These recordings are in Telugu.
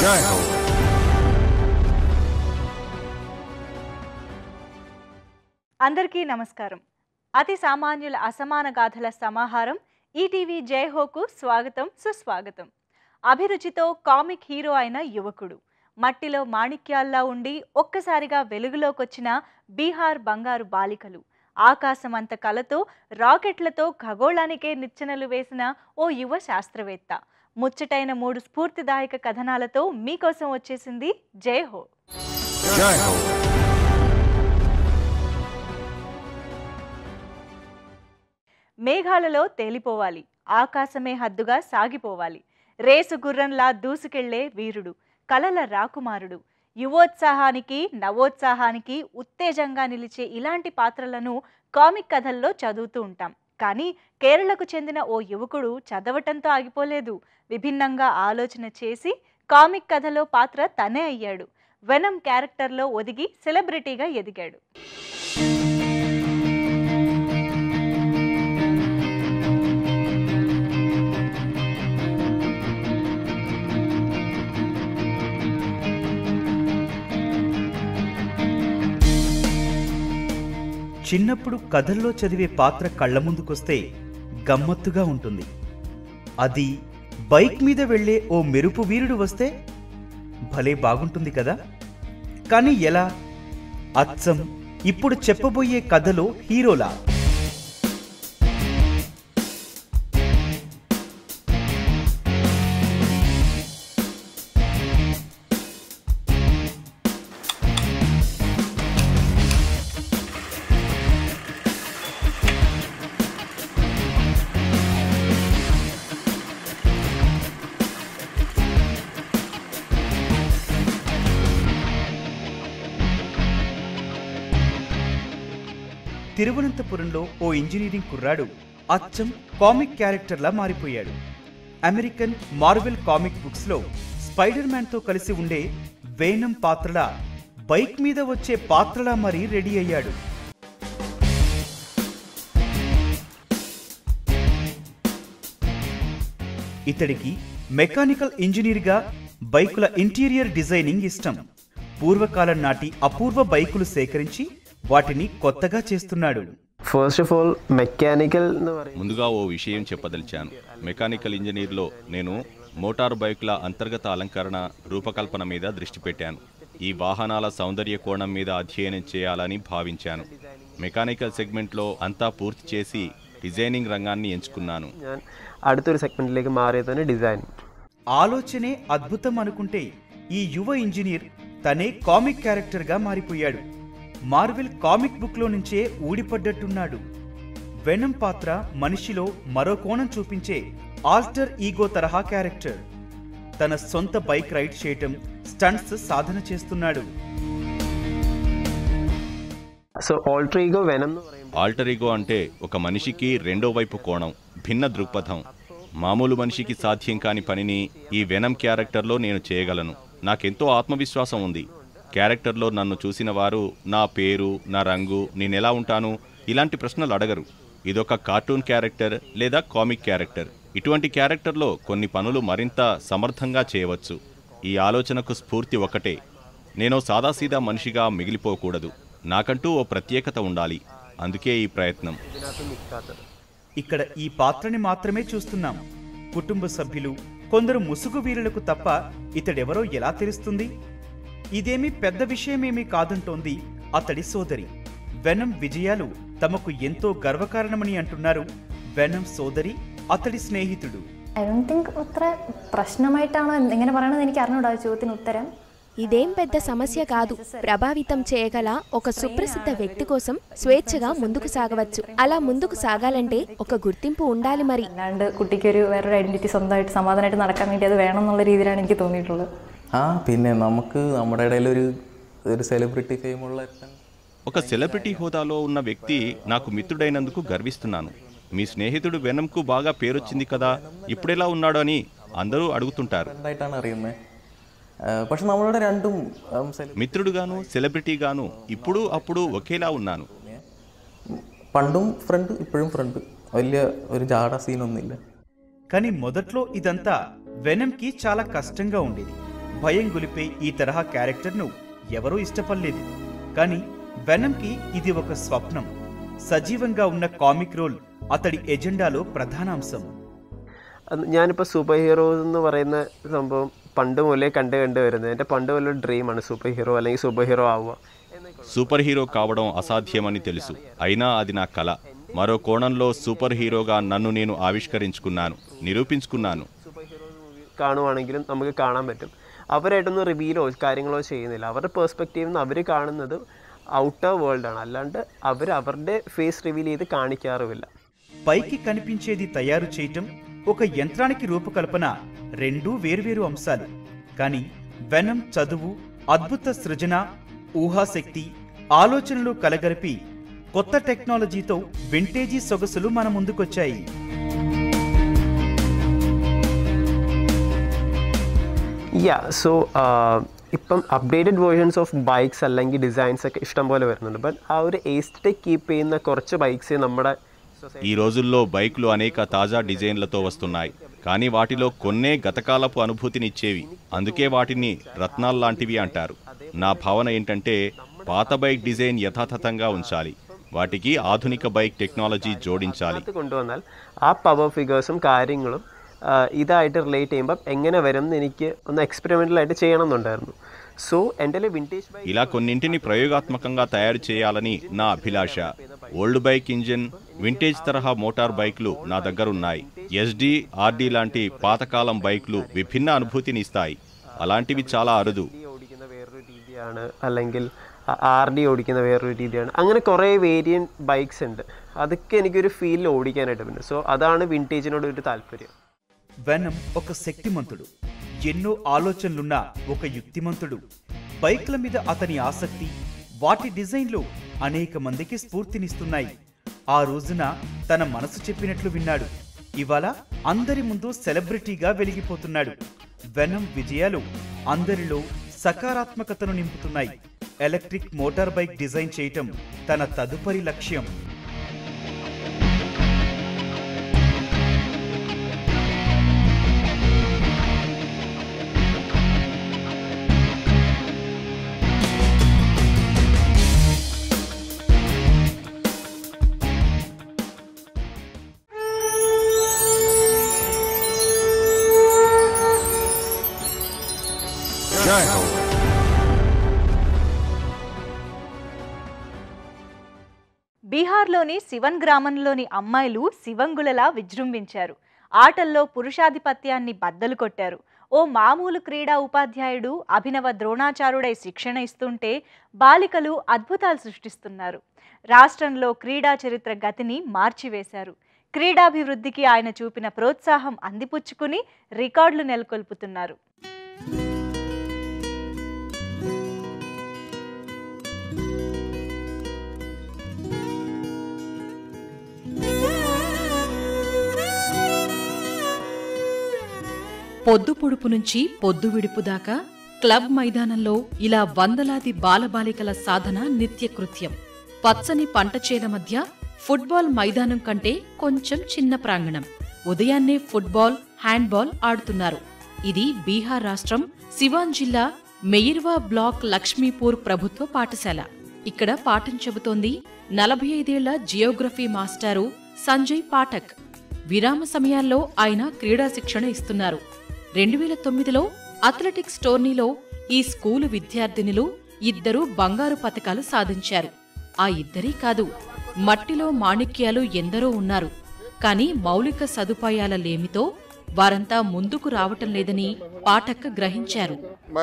జై హో. అందరికీ నమస్కారం. అతి సామాన్యుల అసమాన గాథల సమాహారం ఈటీవీ జై హోకు స్వాగతం, సుస్వాగతం. అభిరుచితో కామిక్ హీరో అయిన యువకుడు, మట్టిలో మాణిక్యాల్లా ఉండి ఒక్కసారిగా వెలుగులోకొచ్చిన బీహార్ బంగారు బాలికలు, ఆకాశమంత కలతో రాకెట్లతో ఖగోళానికే నిచ్చెనలు వేసిన ఓ యువ శాస్త్రవేత్త, ముచ్చటైన 3 స్ఫూర్తిదాయక కథనాలతో మీకోసం వచ్చేసింది జై హో. జై హో. మేఘాలలో తేలిపోవాలి, ఆకాశమే హద్దుగా సాగిపోవాలి, రేసు గుర్రంలా దూసుకెళ్లే వీరుడు, కలల రాకుమారుడు, యువోత్సాహానికి నవోత్సాహానికి ఉత్తేజంగా నిలిచే ఇలాంటి పాత్రలను కామిక్ కథల్లో చదువుతూ ఉంటాం. కానీ కేరళకు చెందిన ఓ యువకుడు చదవటంతో ఆగిపోలేదు. విభిన్నంగా ఆలోచన చేసి కామిక్ కథలో పాత్ర తనే అయ్యాడు. వెనమ్ క్యారెక్టర్లో ఒదిగి సెలబ్రిటీగా ఎదిగాడు. చిన్నప్పుడు కథల్లో చదివే పాత్ర కళ్ళ ముందుకొస్తే గమ్మత్తుగా ఉంటుంది. అది బైక్ మీద వెళ్లే ఓ మెరుపు వీరుడు వస్తే భలే బాగుంటుంది కదా. కానీ ఎలా? అచ్చం ఇప్పుడు చెప్పబోయే కథలో హీరోలా. తిరువనంతపురంలో ఓ ఇంజనీరింగ్ కుర్రాడు అచ్చం కామిక్ క్యారెక్టర్లా మారిపోయాడు. అమెరికన్ మార్వెల్ కామిక్ బుక్స్ లో స్పైడర్ మ్యాన్ తో కలిసి ఉండే వేనమ్ పాత్రలా బైక్ మీద వచ్చే పాత్రలా మరీ రెడీ అయ్యాడు. ఇతడికి మెకానికల్ ఇంజనీర్గా బైకుల ఇంటీరియర్ డిజైనింగ్ ఇష్టం. పూర్వకాలం నాటి అపూర్వ బైకులు సేకరించి వాటిని కొత్తగా చేస్తున్నాడు. ఫస్ట్ ఆఫ్ ఆల్ మెకానికల్ ముందుగా ఓ విషయం చెప్పదలిచాను. మెకానికల్ ఇంజనీర్లో నేను మోటారు బైకుల అంతర్గత అలంకరణ, రూపకల్పన మీద దృష్టి పెట్టాను. ఈ వాహనాల సౌందర్య కోణం మీద అధ్యయనం చేయాలని భావించాను. మెకానికల్ సెగ్మెంట్లో అంతా పూర్తి చేసి డిజైనింగ్ రంగాన్ని ఎంచుకున్నాను. അടുത്തൊരു సెగ్మెంట్లోకి మారేదని డిజైన్. ఆలోచనే అద్భుతం అనుకుంటే ఈ యువ ఇంజనీర్ తనే కామిక్ క్యారెక్టర్గా మారిపోయాడు. మార్వెల్ కామిక్ బుక్ లో నుంచే ఊడిపడ్డట్టున్నాడు. వెనమ్ పాత్ర మనిషిలో మరో కోణం చూపించే ఆల్టర్ ఈగో తరహా క్యారెక్టర్. తన సొంత బైక్ రైడ్ చేయటం, స్టంట్స్ సాధన చేస్తున్నాడు. So alter ego Venom. Alter ego అంటే ఒక మనిషికి రెండో వైపు కోణం, భిన్న దృక్పథం. మామూలు మనిషికి సాధ్యం కాని పనిని ఈ వెనమ్ క్యారెక్టర్లో నేను చేయగలను. నాకెంతో ఆత్మవిశ్వాసం ఉంది. క్యారెక్టర్లో నన్ను చూసిన వారు నా పేరు, నా రంగు, నేనెలా ఉంటాను ఇలాంటి ప్రశ్నలు అడగరు. ఇదొక కార్టూన్ క్యారెక్టర్ లేదా కామిక్ క్యారెక్టర్. ఇటువంటి క్యారెక్టర్లో కొన్ని పనులు మరింత సమర్థంగా చేయవచ్చు. ఈ ఆలోచనకు స్ఫూర్తి ఒకటే, నేను సాదాసీదా మనిషిగా మిగిలిపోకూడదు. నాకంటూ ఓ ప్రత్యేకత ఉండాలి. అందుకే ఈ ప్రయత్నం. ఇక్కడ ఈ పాత్రని మాత్రమే చూస్తున్నాం. కుటుంబ సభ్యులు, కొందరు ముసుగు వీరులకు తప్ప ఇతడెవరో ఎలా తెలుస్తుంది? ఇదేమీ పెద్ద విషయమేమీ కాదంటోంది అతడి సోదరి. వెనమ్ విజయాలు తమకు ఎంతో గర్వకారణమని అంటున్నారు వెనమ్ సోదరి, అతడి స్నేహితుడు. ఐ డోంట్ థింక్ అത്ര ప్రశ్నమైటానో ఎങ്ങനെ പറയണമെന്ന് എനിക്ക് അറിഞ്ഞൂടാ ചോദ്യത്തിന് ఉత్తరం. ఇదేం పెద్ద సమస్య కాదు. ప్రభావితం చేయగల ఒక సుప్రసిద్ధ వ్యక్తి కోసం స్వేచ్ఛగా ముందుకు సాగవచ్చు. అలా ముందుకు సాగాలంటే ఒక గుర్తింపు ఉండాలి. మరి അല്ലാണ്ട് കുട്ടിക്ക് ഒരു വേറൊരു ഐഡന്റിറ്റി സ്വന്തമായിട്ട് സമാധാനമായിട്ട് നടക്കാൻ വേണ്ടി അത് വേണം എന്നുള്ള രീതിയിലാണ് എനിക്ക് തോന്നിയിട്ടുള്ളത്. പിന്നെ നമുക്ക് നമ്മുടെ ഇടയിൽ ഒരു సెలబ్రిటీ ఫేమ్ ఉള്ള ఒక సెలబ్రిటీ హోదాలో ఉన్న వ్యక్తి నాకు మిత్రుడైనందుకు గర్విస్తున్నాను. మీ స్నేహితుడు వెనమ్కు బాగా పేరొచ్చింది కదా, ఇప్పుడెలా ఉన్నాడు అని అందరూ అడుగుతుంటారు. പക്ഷെ നമ്മളുടെ രണ്ടും మిత్రుడుగాను సెలబ్రిటీగాను ఇప్పుడు అప్పుడు ఒకేలా ఉన్నాను. పండుం ఫ్రెండ్, ఇప్పుడుం ఫ్రెండ్. വലിയ ഒരു జాడ సీన్ ഒന്നുമില്ല. కానీ మొదట్లో ఇదంతా వెనమ్కి చాలా కష్టంగా ఉండేది. భయం గొలిపే ఈ తరహా క్యారెక్టర్ను ఎవరూ ఇష్టపడలేదు. కానీ వెనమ్కి ఇది ఒక స్వప్నం. సజీవంగా ఉన్న కామిక్ రోల్ అతడి ఎజెండాలో ప్రధాన అంశం. ഞാനിപ്പോൾ സൂപ്പർ ഹീറോസ് എന്ന് പറയുന്ന സംഭവം പണ്ട് മുതലേ കണ്ട് വരുന്നത്. എൻ്റെ പണ്ട് മുതലേ ഡ്രീമാണ് സൂപ്പർ హీరో അല്ലെങ്കിൽ సూపర్ హీరో ఆవువ. సూపర్ హీరో కావడం అసాధ్యమని తెలుసు, అయినా అది నా కల. మరో కోణంలో సూపర్ హీరోగా నన్ను నేను ఆవిష్కరించుకున్నాను, నిరూపించుకున్నాను. കാണുവാണെങ്കിലും നമുക്ക് കാണാൻ പറ്റും അവരായിട്ടൊന്നും റിവീലോ കാര്യങ്ങളോ ചെയ്യുന്നില്ല. അവരുടെ പെർസ്പെക്റ്റീവിൽ നിന്ന് അവർ കാണുന്നത് ഔട്ടർ വേൾഡാണ്, അല്ലാണ്ട് അവരുടെ ఫేస్ రివీల్ ചെയ്ത് కాണിക്കാറുമില്ല. పైకి కనిపించేది తయారు చేయటం, ఒక యంత్రానికి రూపకల్పన రెండూ వేర్వేరు అంశాలు. కానీ వెనమ్ చదువు, అద్భుత సృజన, ఊహాశక్తి, ఆలోచనలు కలగలిపి కొత్త టెక్నాలజీతో వింటేజీ సొగసులు మన ముందుకొచ్చాయి. సో ഇപ്പം അപ്ഡേറ്റഡ് വേർഷൻസ് ഓഫ് ബൈക്സ് അല്ലെങ്കിൽ ഡിസൈൻസ് ഒക്കെ ഇഷ്ടം പോലെ വരുന്നുണ്ട്. ബട്ട് ആ ഒരു എസ്തെറ്റിക് കീപ്പ് ചെയ്യുന്ന കുറച്ച് బైక్స్ നമ്മുടെ ఈ రోజుల్లో బైకులు అనేక తాజా డిజైన్లతో వస్తున్నాయి, కానీ వాటిలో కొన్నే గతకాలపు అనుభూతినిచ్చేవి. అందుకే వాటిని రత్నాల్లాంటివి అంటారు. నా భావన ఏంటంటే పాత బైక్ డిజైన్ యథాతథంగా ఉంచాలి, వాటికి ఆధునిక బైక్ టెక్నాలజీ జోడించాలి. കൊണ്ടുവന്നാൽ ആ പവർ ഫിഗേഴ്സും കാര്യങ്ങളും ഇതായിട്ട് റിലേറ്റ് ചെയ്യുമ്പോൾ എങ്ങനെ വരും എന്ന് എനിക്ക് ഒന്ന് എക്സ്പെരിമെൻ്റലായിട്ട് ചെയ്യണമെന്നുണ്ടായിരുന്നു. సో ఎంటలే వింటేజ్ బైక్ ఇలా కొన్నింటిని ప్రయోగాత్మకంగా తయారు చేయాలని నా అభిలాష. ఓల్డ్ బైక్ ఇంజిన్, వింటేజ్ తరహా మోటార్ బైక్లు నా దగ్గరున్నాయి. ఎస్డి, ఆర్డి లాంటి పాతకాలం బైక్లు విభిన్న అనుభూతిని ఇస్తాయి. అలాంటివి చాలా అరుదు. ഓടിക്കുന്ന വേറൊരു രീതിയാണ്, അല്ലെങ്കിൽ ആർഡി ഓടിക്കുന്ന വേറൊരു രീതിയാണ്. അങ്ങനെ കുറേ വേരിയൻറ്റ് ബൈക്സ് ഉണ്ട്. അതൊക്കെ എനിക്കൊരു ഫീലിൽ ഓടിക്കാനായിട്ട് പറ്റും. సో అതാണ് వింటేజినోട് ഒരു താല്പര്യം. వెనమ్ ఒక శక్తిమంతుడు, ఎన్నో ఆలోచనలున్న ఒక యుక్తిమంతుడు. బైక్ల మీద అతని ఆసక్తి, వాటి డిజైన్లు అనేక మందికి స్ఫూర్తినిస్తున్నాయి. ఆ రోజున తన మనసు చెప్పినట్లు విన్నాడు. ఇవాళ అందరి ముందు సెలబ్రిటీగా వెలిగిపోతున్నాడు. వెనమ్ విజయాలు అందరిలో సకారాత్మకతను నింపుతున్నాయి. ఎలక్ట్రిక్ మోటార్ బైక్ డిజైన్ చేయటం తన తదుపరి లక్ష్యం. బీహార్లోని సివన్ గ్రామంలోని అమ్మాయిలు శివంగులలా విజృంభించారు. ఆటల్లో పురుషాధిపత్యాన్ని బద్దలు కొట్టారు. ఓ మామూలు క్రీడా ఉపాధ్యాయుడు అభినవ ద్రోణాచారుడై శిక్షణ ఇస్తుంటే బాలికలు అద్భుతాలు సృష్టిస్తున్నారు. రాష్ట్రంలో క్రీడా చరిత్ర గతిని మార్చివేశారు. క్రీడాభివృద్ధికి ఆయన చూపిన ప్రోత్సాహం అందిపుచ్చుకుని రికార్డులు నెలకొల్పుతున్నారు. పొద్దు పొడుపు నుంచి పొద్దు విడుపు దాకా క్లబ్ మైదానంలో ఇలా వందలాది బాలబాలికల సాధన నిత్యకృత్యం. పచ్చని పంటచేల మధ్య ఫుట్బాల్ మైదానం కంటే కొంచెం చిన్న ప్రాంగణం. ఉదయాన్నే ఫుట్బాల్, హ్యాండ్బాల్ ఆడుతున్నారు. ఇది బీహార్ రాష్ట్రం సివాన్ జిల్లా మెయిర్వా బ్లాక్ లక్ష్మీపూర్ ప్రభుత్వ పాఠశాల. ఇక్కడ పాఠం చెబుతోంది 45 ఏళ్ల జియోగ్రఫీ మాస్టారు సంజయ్ పాఠక్. విరామ సమయాల్లో ఆయన క్రీడా శిక్షణ ఇస్తున్నారు. 2009లో అథ్లెటిక్స్ టోర్నీలో ఈ స్కూలు విద్యార్థినులు 2 బంగారు పతకాలు సాధించారు. ఆ ఇద్దరే కాదు, మట్టిలో మాణిక్యాలు ఎందరో ఉన్నారు. కానీ మౌలిక సదుపాయాల లేమితో వారంతా ముందుకు రావటం లేదని పాఠక్ గ్రహించారు.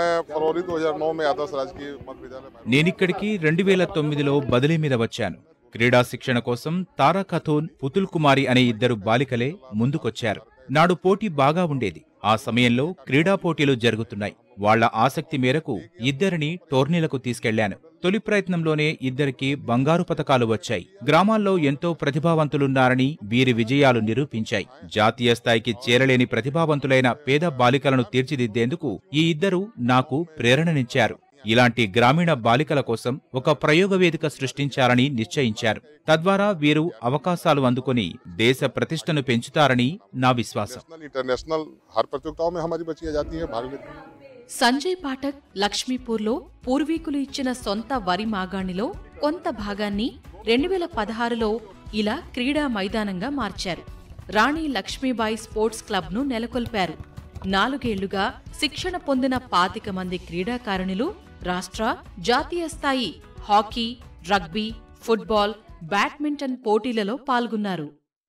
నేనిక్కడికి 2009లో బదిలీ మీద వచ్చాను. క్రీడా శిక్షణ కోసం తారా ఖతూన్, పుతుల్ కుమారి అనే 2 బాలికలే ముందుకొచ్చారు. నాడు పోటీ బాగా ఉండేది. ఆ సమయంలో క్రీడా పోటీలు జరుగుతున్నాయి. వాళ్ల ఆసక్తి మేరకు 2 టోర్నీలకు తీసుకెళ్లాను. తొలి ప్రయత్నంలోనే 2 బంగారు పతకాలు వచ్చాయి. గ్రామాల్లో ఎంతో ప్రతిభావంతులున్నారని వీరి విజయాలు నిరూపించాయి. జాతీయ స్థాయికి చేరలేని ప్రతిభావంతులైన పేద బాలికలను తీర్చిదిద్దేందుకు ఈ 2 నాకు ప్రేరణనిచ్చారు. ఇలాంటి గ్రామీణ బాలికల కోసం ఒక ప్రయోగ వేదిక సృష్టించాలని నిశ్చయించారు. తద్వారా వీరు అవకాశాలు అందుకొని దేశ ప్రతిష్టను పెంచుతారని నా విశ్వాసం. సంజయ్ పాఠక్ లక్ష్మీపూర్లో పూర్వీకులు ఇచ్చిన సొంత వరి మాగాణిలో కొంత భాగాన్ని 2016లో ఇలా క్రీడా మైదానంగా మార్చారు. రాణి లక్ష్మీబాయి స్పోర్ట్స్ క్లబ్ను నెలకొల్పారు. 4 ఏళ్లుగా శిక్షణ పొందిన 25 మంది క్రీడాకారిణులు రాష్ట్ర, జాతీయ స్థాయి హాకీ, రగ్బీ, ఫుట్బాల్, బ్యాడ్మింటన్ పోటీలలో పాల్గొన్నారు.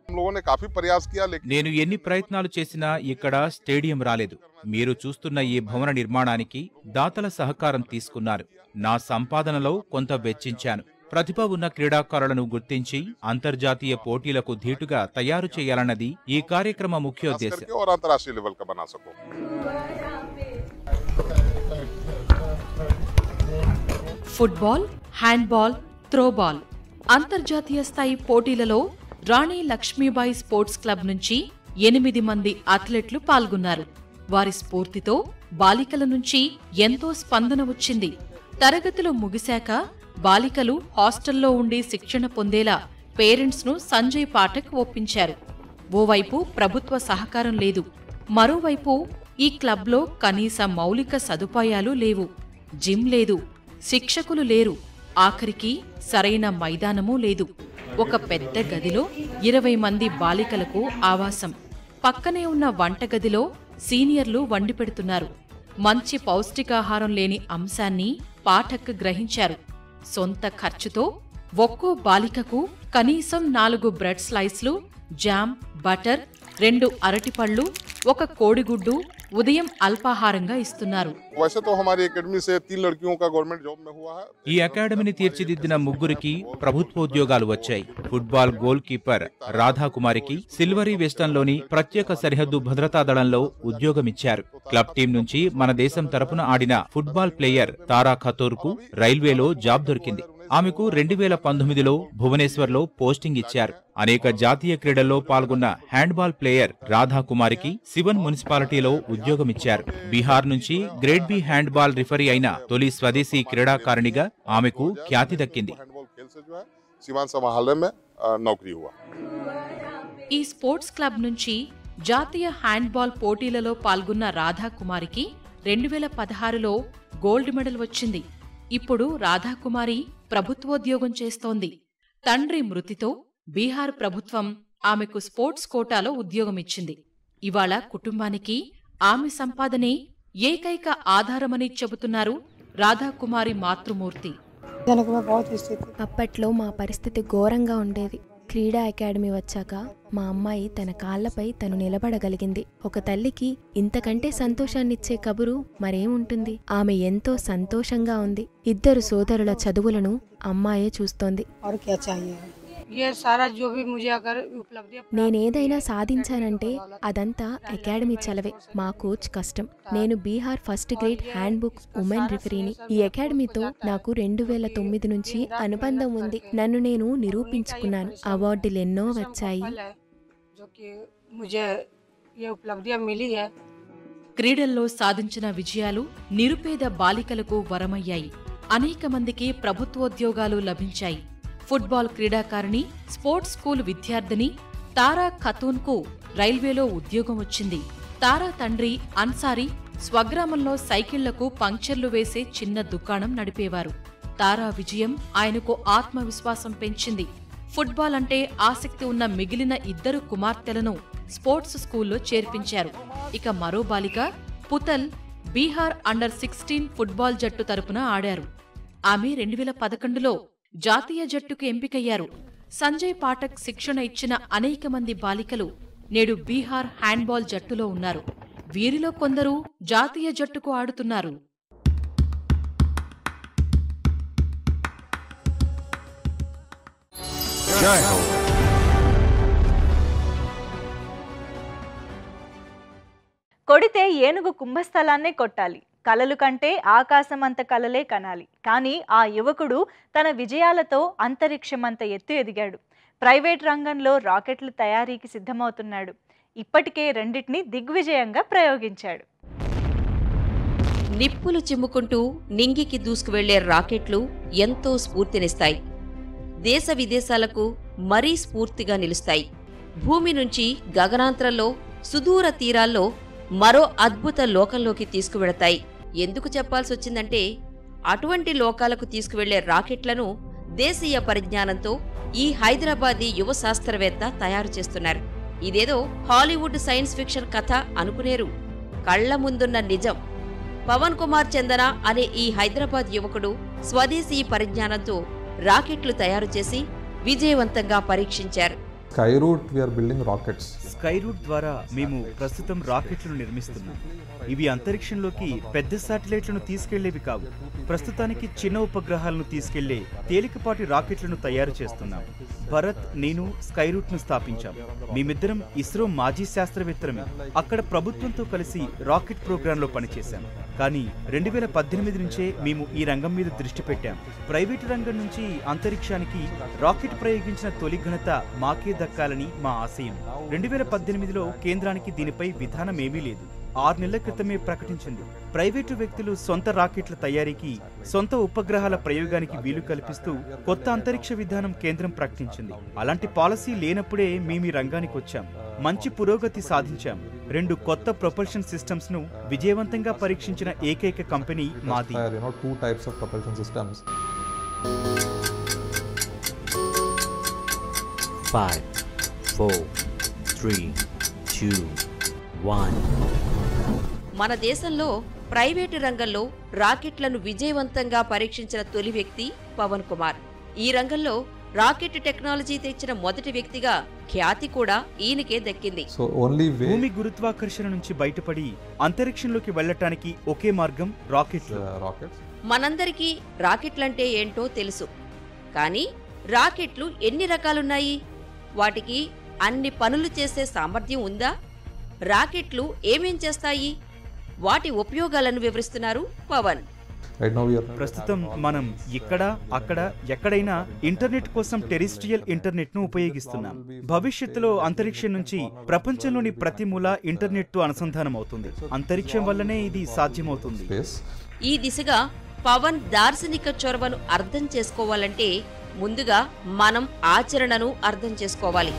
నేను ఎన్ని ప్రయత్నాలు చేసినా ఇక్కడ స్టేడియం రాలేదు. మీరు చూస్తున్న ఈ భవన నిర్మాణానికి దాతల సహకారం తీసుకున్నారు. నా సంపాదనలో కొంత వెచ్చించాను. ప్రతిభ ఉన్న క్రీడాకారులను గుర్తించి అంతర్జాతీయ పోటీలకు ధీటుగా తయారు చేయాలన్నది ఈ కార్యక్రమ ముఖ్యోద్దేశం. ఫుట్బాల్, హ్యాండ్బాల్, త్రోబాల్ అంతర్జాతీయ స్థాయి పోటీలలో రాణి లక్ష్మీబాయి స్పోర్ట్స్ క్లబ్ నుంచి 8 మంది అథ్లెట్లు పాల్గొన్నారు. వారి స్ఫూర్తితో బాలికల నుంచి ఎంతో స్పందన వచ్చింది. తరగతులు ముగిశాక బాలికలు హాస్టల్లో ఉండి శిక్షణ పొందేలా పేరెంట్స్ను సంజయ్ పాఠక్ ఒప్పించారు. ఓవైపు ప్రభుత్వ సహకారం లేదు, మరోవైపు ఈ క్లబ్లో కనీస మౌలిక సదుపాయాలు లేవు. జిమ్ లేదు, శిక్షకులు లేరు, ఆఖరికి సరైన మైదానమూ లేదు. ఒక పెద్ద గదిలో 20 మంది బాలికలకు ఆవాసం. పక్కనే ఉన్న వంటగదిలో సీనియర్లు వండి పెడుతున్నారు. మంచి పౌష్టికాహారం లేని అంశాన్ని పాఠక్ గ్రహించారు. సొంత ఖర్చుతో ఒక్కో బాలికకు కనీసం 4 బ్రెడ్ స్లైస్లు, జామ్, బటర్, 2 అరటిపళ్ళు, 1 కోడిగుడ్డు ఉదయం అల్పాహారంగా ఇస్తున్నారు. ఈ అకాడమీని తీర్చిదిద్దిన 3కి ప్రభుత్వోద్యోగాలు వచ్చాయి. ఫుట్బాల్ గోల్ కీపర్ రాధాకుమారికి సిల్వరీ వెస్టన్లోని ప్రత్యేక సరిహద్దు భద్రతా దళంలో ఉద్యోగమిచ్చారు. క్లబ్ టీం నుంచి మన దేశం తరపున ఆడిన ఫుట్బాల్ ప్లేయర్ తారా ఖతూర్కు రైల్వేలో జాబ్ దొరికింది. ఆమెకు 2019లో భువనేశ్వర్లో పోస్టింగ్ ఇచ్చారు. అనేక జాతీయ క్రీడల్లో పాల్గొన్న హ్యాండ్బాల్ ప్లేయర్ రాధాకుమారికి శివన్ మున్సిపాలిటీలో ఉద్యోగమిచ్చారు. బీహార్ నుంచి గ్రేడ్ బి హ్యాండ్బాల్ రిఫరీ అయిన తొలి స్వదేశీ క్రీడాకారిణిగా ఆమెకు ఖ్యాతి దక్కింది. ఈ స్పోర్ట్స్ క్లబ్ నుంచి జాతీయ హ్యాండ్బాల్ పోటీలలో పాల్గొన్న రాధాకుమారికి 2016లో గోల్డ్ మెడల్ వచ్చింది. ఇప్పుడు రాధాకుమారి ప్రభుత్వోద్యోగం చేస్తోంది. తండ్రి మృతితో బీహార్ ప్రభుత్వం ఆమెకు స్పోర్ట్స్ కోటాలో ఉద్యోగమిచ్చింది. ఇవాళ కుటుంబానికి ఆమె సంపాదనే ఏకైక ఆధారమని చెబుతున్నారు రాధాకుమారి మాతృమూర్తి. అప్పట్లో మా పరిస్థితి ఘోరంగా ఉండేది. క్రీడా అకాడమీ వచ్చాక మా అమ్మాయి తన కాళ్లపై తను నిలబడగలిగింది. ఒక తల్లికి ఇంతకంటే సంతోషాన్నిచ్చే కబురు మరేముంటుంది. ఆమె ఎంతో సంతోషంగా ఉంది. 2 సోదరుల చదువులను అమ్మాయే చూస్తోంది. నేనేదైనా సాధించానంటే అదంతా అకాడమీ చలవే. మా కోచ్ కష్టం. నేను Bihar first grade hand book women రిఫరీని. ఈ అకాడమీతో నాకు 2009 నుంచి అనుబంధం ఉంది. నన్ను నేను నిరూపించుకున్నాను. అవార్డులెన్నో వచ్చాయి. క్రీడల్లో సాధించిన విజయాలు నిరుపేద బాలికలకు వరమయ్యాయి. అనేక మందికి ప్రభుత్వోద్యోగాలు లభించాయి. ఫుట్బాల్ క్రీడాకారిణి, స్పోర్ట్స్ స్కూల్ విద్యార్థిని తారా ఖతూన్కు రైల్వేలో ఉద్యోగం వచ్చింది. తారా తండ్రి అన్సారీ స్వగ్రామంలో సైకిళ్లకు పంక్చర్లు వేసే చిన్న దుకాణం నడిపేవారు. తారా విజయం ఆయనకు ఆత్మవిశ్వాసం పెంచింది. ఫుట్బాల్ అంటే ఆసక్తి ఉన్న మిగిలిన 2 కుమార్తెలను స్పోర్ట్స్ స్కూల్లో చేర్పించారు. ఇక మరో బాలిక పుతల్ బీహార్ అండర్-16 ఫుట్బాల్ జట్టు తరపున ఆడారు. ఆమె 2011లో జాతీయ జట్టుకు ఎంపికయ్యారు. సంజయ్ పాఠక్ శిక్షణ ఇచ్చిన అనేక మంది బాలికలు నేడు బీహార్ హ్యాండ్బాల్ జట్టులో ఉన్నారు. వీరిలో కొందరు జాతీయ జట్టుకు ఆడుతున్నారు. కొడితే ఏనుగు కుంభస్థలాన్నే కొట్టాలి. కలలు కంటే ఆకాశమంత కలలే కనాలి. కానీ ఆ యువకుడు తన విజయాలతో అంతరిక్షమంత ఎత్తు ఎదిగాడు. ప్రైవేట్ రంగంలో రాకెట్ల తయారీకి సిద్ధమవుతున్నాడు. ఇప్పటికే 2టిని దిగ్విజయంగా ప్రయోగించాడు. నిప్పులు చిమ్ముకుంటూ నింగికి దూసుకువెళ్లే రాకెట్లు ఎంతో స్ఫూర్తినిస్తాయి. దేశ విదేశాలకు మరీ స్ఫూర్తిగా నిలుస్తాయి. భూమి నుంచి గగనాంతరంలో సుదూర తీరాల్లో మరో అద్భుత లోకంలోకి తీసుకువెడతాయి. ఎందుకు చెప్పాల్సి వచ్చిందంటే అటువంటి లోకాలకు తీసుకువెళ్లే రాకెట్లను దేశీయ పరిజ్ఞానంతో ఈ హైదరాబాదీ యువ శాస్త్రవేత్త తయారు చేస్తున్నారు. ఇదేదో హాలీవుడ్ సైన్స్ ఫిక్షన్ కథ అనుకునేరు, కళ్ల ముందున్న నిజం. పవన్ కుమార్ చందన అనే ఈ హైదరాబాద్ యువకుడు స్వదేశీ పరిజ్ఞానంతో రాకెట్లు తయారు చేసి విజయవంతంగా పరీక్షించారు. Skyroot we are building rockets. Skyroot ద్వారా మేము ప్రస్తుతం రాకెట్లను నిర్మిస్తున్నాం. ఇవి అంతరిక్షంలోకి పెద్ద శాటిలైట్లను తీసుకెళ్లేవి కావు. ప్రస్తుతానికి చిన్న ఉపగ్రహాలను తీసుకెళ్లే తేలికపాటి రాకెట్లను తయారు చేస్తున్నాం. భరత్, నేను స్కైరూట్ ను స్థాపించాం. మేమిద్దరం ఇస్రో మాజీ శాస్త్రవేత్తలమే. అక్కడ ప్రభుత్వంతో కలిసి రాకెట్ ప్రోగ్రామ్ లో పనిచేశాం. కానీ 2018 నుంచే మేము ఈ రంగం మీద దృష్టి పెట్టాం. ప్రైవేటు రంగం నుంచి అంతరిక్షానికి రాకెట్ ప్రయోగించిన తొలి ఘనత మాకే దక్కాలని మా ఆశయం. 2018లో కేంద్రానికి దీనిపై విధానమేమీ లేదు. 6 నెలల క్రితమే ప్రకటించింది. ప్రైవేటు వ్యక్తులు సొంత రాకెట్ల తయారీకి, సొంత ఉపగ్రహాల ప్రయోగానికి వీలు కల్పిస్తూ కొత్త అంతరిక్ష విధానం కేంద్రం ప్రకటించింది. అలాంటి పాలసీ లేనప్పుడే మేము ఈ రంగానికి వచ్చాం. మంచి పురోగతి సాధించాం. 2 కొత్త ప్రొపల్షన్ సిస్టమ్స్ ను విజయవంతంగా పరీక్షించిన ఏకైక కంపెనీ మాది. 2 types of propulsion systems. 5, 4, 3, 2, 1. మన దేశంలో ప్రైవేటు రంగంలో రాకెట్లను విజయవంతంగా పరీక్షించిన తొలి వ్యక్తి పవన్ కుమార్. ఈ రంగంలో రాకెట్ టెక్నాలజీ తెచ్చిన మొదటి వ్యక్తిగా ఖ్యాతి కూడా ఈయనకే దక్కింది. భూమి గురుత్వాకర్షణ నుంచి బయటపడి అంతరిక్షంలోకి వెళ్లటానికి ఒకే మార్గం రాకెట్లు. మనందరికీ రాకెట్లంటే ఏంటో తెలుసు. కానీ రాకెట్లు ఎన్ని రకాలున్నాయి? వాటికి అన్ని పనులు చేసే సామర్థ్యం ఉందా? రాకెట్లు ఏమేం చేస్తాయి? వాటి ఉపయోగాలను వివరిస్తున్నారు పవన్. ప్రస్తుతం మనం ఇక్కడ, అక్కడ, ఎక్కడైనా ఇంటర్నెట్ కోసం టెరిస్ట్రియల్ ఇంటర్నెట్ ను ఉపయోగిస్తున్నాం. భవిష్యత్తులో అంతరిక్షం నుంచి ప్రపంచంలోని ప్రతి మూల ఇంటర్నెట్ తో అనుసంధానం అవుతుంది. అంతరిక్షం వల్లనే ఇది సాధ్యమవుతుంది. ఈ దిశగా పవన్ దార్శనిక చొరవను అర్థం చేసుకోవాలంటే ముందుగా మనం ఆచరణను అర్థం చేసుకోవాలి.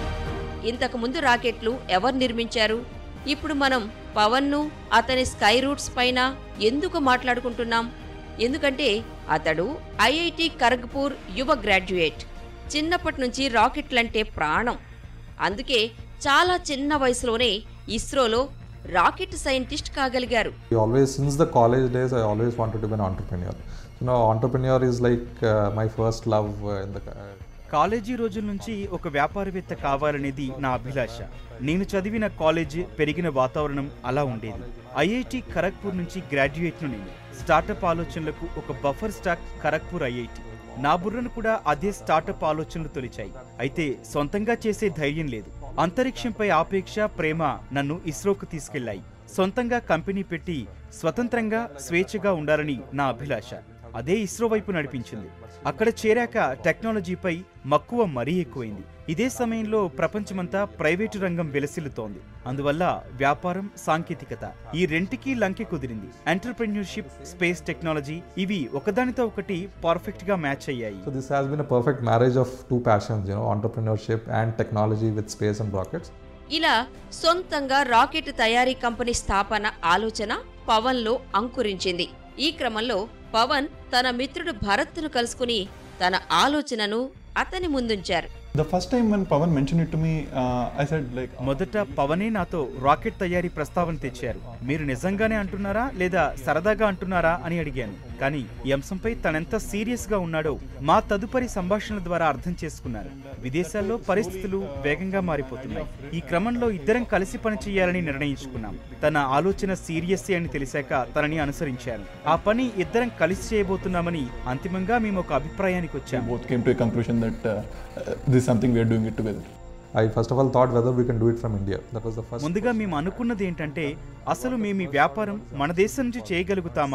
ఇంతకు ముందు రాకెట్లు ఎవరు నిర్మించారు? ఇప్పుడు మనం పవన్ను, అతని స్కై రూట్స్ పైన ఎందుకు మాట్లాడుకుంటున్నాం? ఎందుకంటే అతడు ఐఐటి ఖరగ్పూర్ యువ గ్రాడ్యుయేట్. చిన్నప్పటి నుంచి రాకెట్లంటే ప్రాణం. అందుకే చాలా చిన్న వయసులోనే ఇస్రోలో రాకెట్ సైంటిస్ట్ కాగలిగారు. Since the college days, I always wanted to be an entrepreneur. Entrepreneur is like my first love in the college రోజుల నుంచి ఒక వ్యాపారవేత్త కావాలనేది నా అభిలాష. నేను చదివిన కాలేజ్, పెరిగిన వాతావరణం అలా ఉండేది. ఐఐటి ఖరగ్పూర్ నుంచి గ్రాడ్యుయేట్ను నేను. స్టార్టప్ ఆలోచనలకు ఒక బఫర్ స్టాక్ ఖరగ్పూర్ ఐఐటి. నా బుర్రను కూడా అదే స్టార్టప్ ఆలోచనలు తొలిచాయి. అయితే సొంతంగా చేసే ధైర్యం లేదు. అంతరిక్షంపై ఆపేక్ష, ప్రేమ నన్ను ఇస్రోకు తీసుకెళ్లాయి. సొంతంగా కంపెనీ పెట్టి స్వతంత్రంగా, స్వేచ్ఛగా ఉండాలని నా అభిలాష. అదే ఇస్రో వైపు నడిపించింది. అక్కడ చేరాక టెక్నాలజీపై మక్కువ మరీ ఎక్కువైంది. ఇదే సమయంలో ప్రపంచమంతా ప్రైవేటు రంగం వెలసిల్లుతోంది. అందువల్ల వ్యాపారం, సాంకేతికత ఈ రెంటికి లంకె కుదిరింది. ఎంటర్‌ప్రెన్యూర్‌షిప్, స్పేస్ టెక్నాలజీ ఇవి ఒకదానితో ఒకటి పర్ఫెక్ట్ గా మ్యాచ్ అయ్యాయి. So this has been a perfect marriage of two passions, entrepreneurship and technology with space and rockets. ఇలా సొంతంగా రాకెట్ తయారీ కంపెనీ స్థాపన ఆలోచన పవన్లో అంకురించింది. ఈ క్రమంలో పవన్ తన మిత్రుడు భరత్ను కలుసుకుని తన ఆలోచనను అతని ముందుంచారు. The first time when Pavan mentioned it to me, I said like మొదట పవనే నాతో రాకెట్ తయారీ ప్రస్తావన తెచ్చారు. మీరు నిజంగానే అంటున్నారా లేదా సరదాగా అంటున్నారా అని అడిగాను. కానీ ఈ అంశంపై తనెంత సీరియస్ గా ఉన్నాడో మా తదుపరి సంభాషణల ద్వారా అర్థం చేసుకున్నారు. విదేశాల్లో పరిస్థితులు వేగంగా మారిపోతున్నాయి. ఈ క్రమంలో ఇద్దరం కలిసి పనిచేయాలని నిర్ణయించుకున్నాం. తన ఆలోచన సీరియస్ అని తెలిసాక తనని అనుసరించాను. ఆ పని ఇద్దరం కలిసి చేయబోతున్నామని అంతిమంగా మేము ఒక అభిప్రాయానికి వచ్చాము. both came to a conclusion that this is something we are doing it together. I first of all thought whether we can do it from India. That was the first. ముందుగా మేము అనుకున్నది ఏంటంటే అసలు మేము ఈ వ్యాపారం మన దేశం నుంచి చేయగలుగుతామా అని.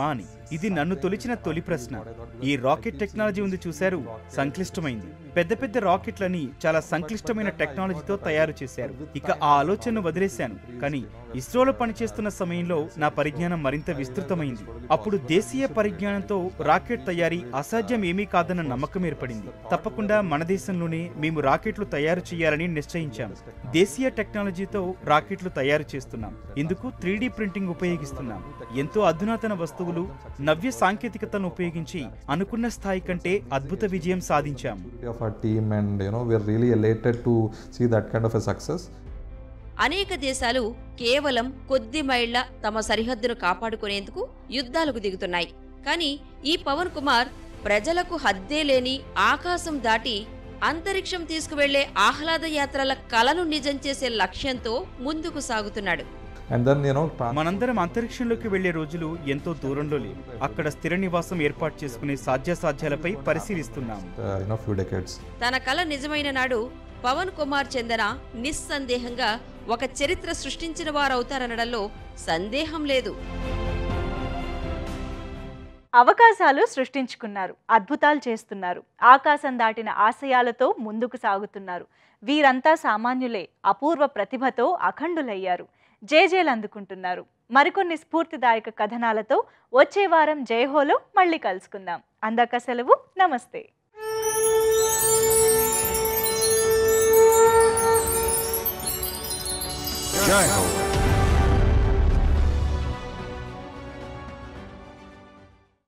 ఇది నన్ను తొలిచిన తొలి ప్రశ్న. ఈ రాకెట్ టెక్నాలజీ ఉంది చూశారు, సంక్లిష్టమైంది. పెద్ద పెద్ద రాకెట్లని చాలా సంక్లిష్టమైన టెక్నాలజీతో తయారు చేశారు. ఇక ఆ ఆలోచనను వదిలేశాను. కానీ ఇస్రోలో పనిచేస్తున్న సమయంలో నా పరిజ్ఞానం మరింత విస్తృతమైంది. అప్పుడు దేశీయ పరిజ్ఞానంతో రాకెట్ తయారీ అసాధ్యం ఏమీ కాదన్న నమ్మకం ఏర్పడింది. తప్పకుండా మన దేశంలోనే మేము రాకెట్లు తయారు చేయాలని నిశ్చయించాం. దేశీయ టెక్నాలజీతో రాకెట్లు తయారు చేస్తున్నాం. ఇందుకు 3D ప్రింటింగ్ ఉపయోగిస్తున్నాం. ఎంతో అధునాతన వస్తువులు, నవ్య సాంకేతికతను ఉపయోగించి అనుకున్న స్థాయి కంటే అద్భుత విజయం సాధించాం. అనేక దేశాలు కేవలం కొద్ది మైళ్ల తమ సరిహద్దును కాపాడుకునేందుకు యుద్ధాలకు దిగుతున్నాయి. కానీ ఈ పవన్ కుమార్ ప్రజలకు హద్దే లేని ఆకాశం దాటి అంతరిక్షం తీసుకువెళ్లే ఆహ్లాద యాత్రల కలను నిజం చేసే లక్ష్యంతో ముందుకు సాగుతున్నాడు. మనందరం అంతరిక్షంలోకి వెళ్లే రోజులు ఎంతో దూరంలో లేవు. అక్కడ స్థిర నివాసం ఏర్పాటు చేసుకునే సాధ్యాసాధ్యాలపై పరిశీలిస్తున్నాం. తన కల నిజమైన నాడు పవన్ కుమార్ చందన నిస్సందేహంగా ఒక చరిత్ర సృష్టించిన వారవుతారనడంలో సందేహం లేదు. అవకాశాలు సృష్టించుకున్నారు, అద్భుతాలు చేస్తున్నారు, ఆకాశం దాటిన ఆశయాలతో ముందుకు సాగుతున్నారు. వీరంతా సామాన్యులే, అపూర్వ ప్రతిభతో అఖండులయ్యారు, జేజేలు అందుకుంటున్నారు. మరికొన్ని స్ఫూర్తిదాయక కథనాలతో వచ్చే వారం జయహోలో మళ్ళీ కలుసుకుందాం. అందాక సెలవు, నమస్తే. Jai Ho.